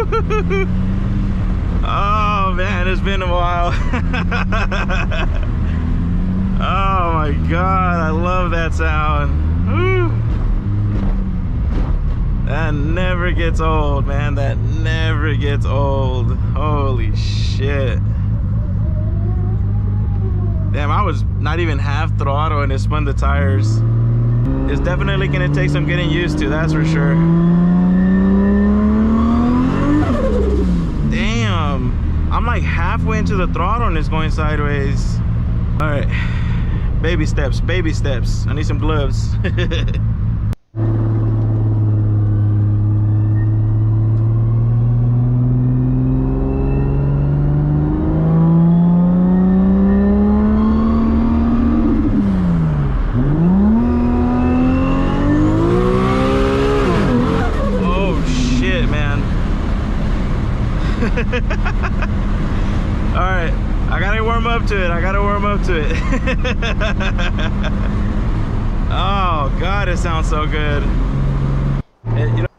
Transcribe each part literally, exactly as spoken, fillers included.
Oh man, it's been a while. Oh my god, I love that sound. Woo. That never gets old, man. That never gets old. Holy shit. Damn, I was not even half throttle and it spun the tires. It's definitely gonna take some getting used to, that's for sure. Damn, I'm like halfway into the throttle and it's going sideways. All right, baby steps, baby steps. I need some gloves. Alright, I gotta warm up to it. I gotta warm up to it. Oh god, it sounds so good. It, you know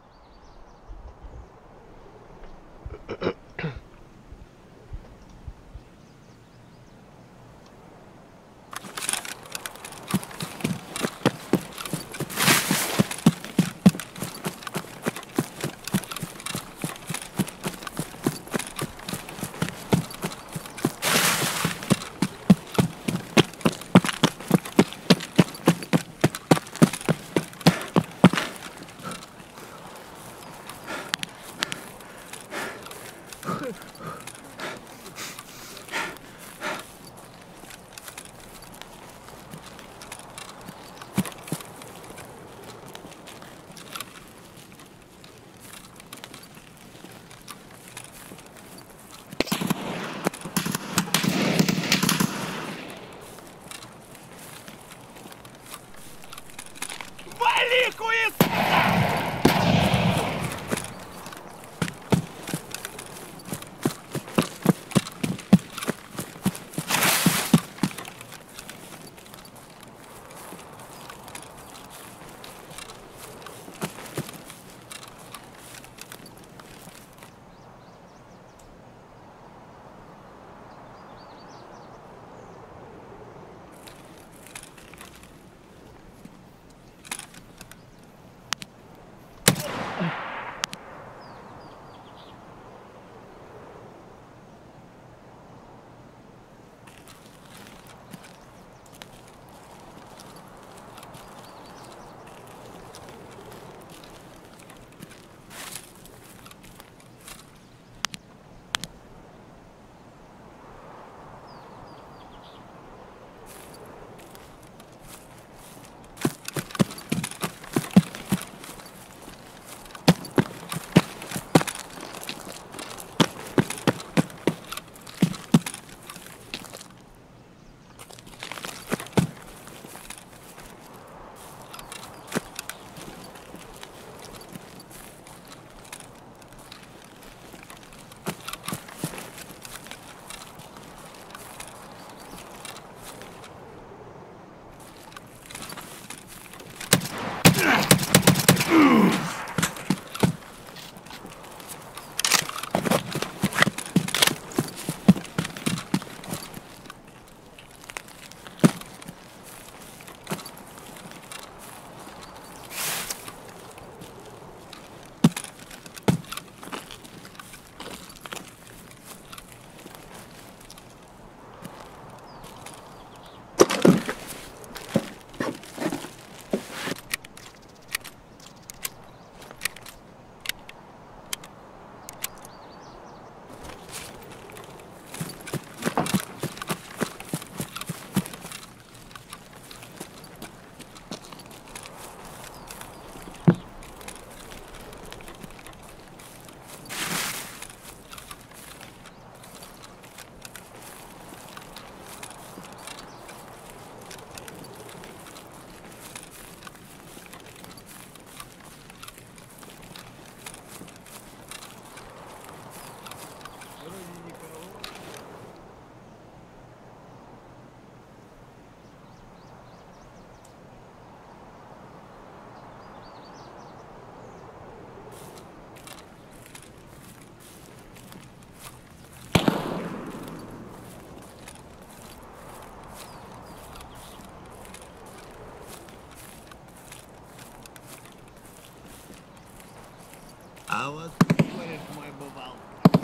А вот говоришь, мой бывал.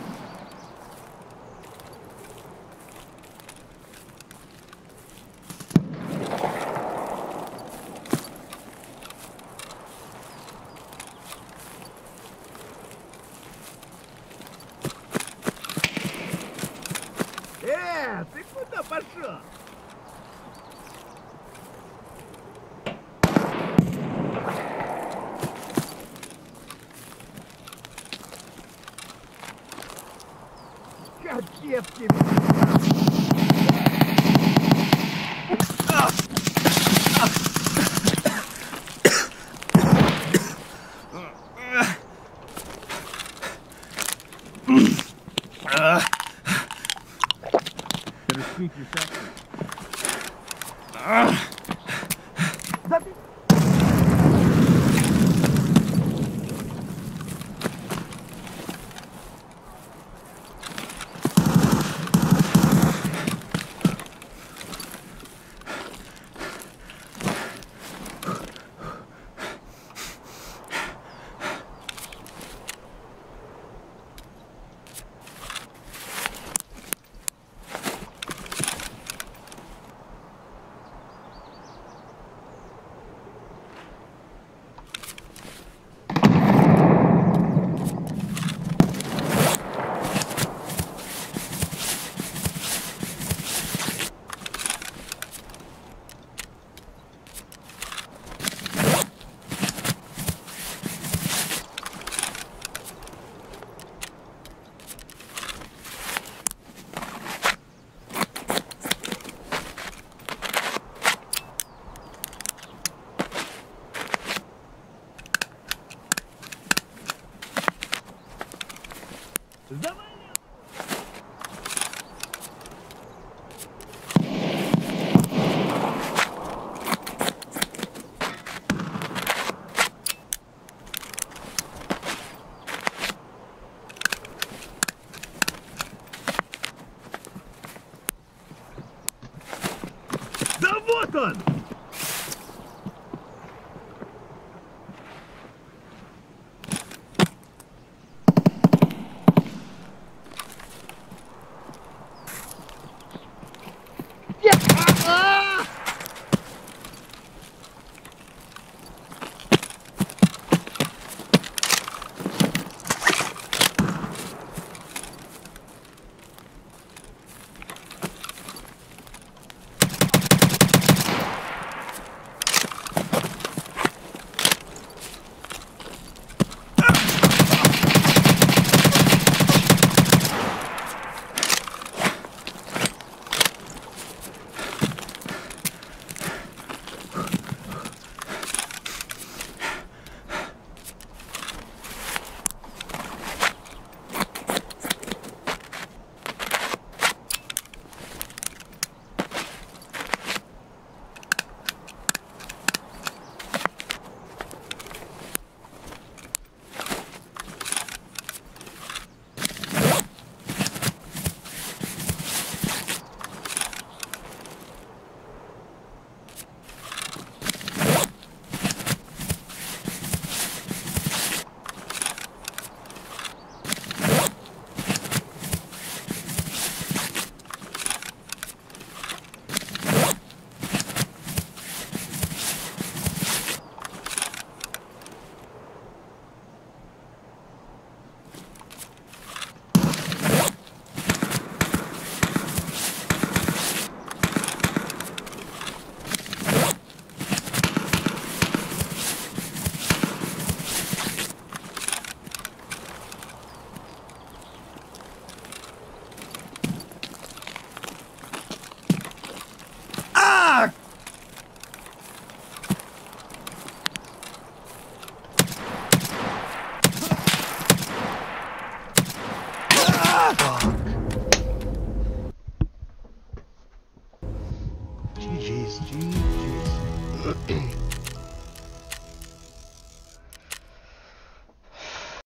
Э, ты куда пошел? Капец тебе! Давай!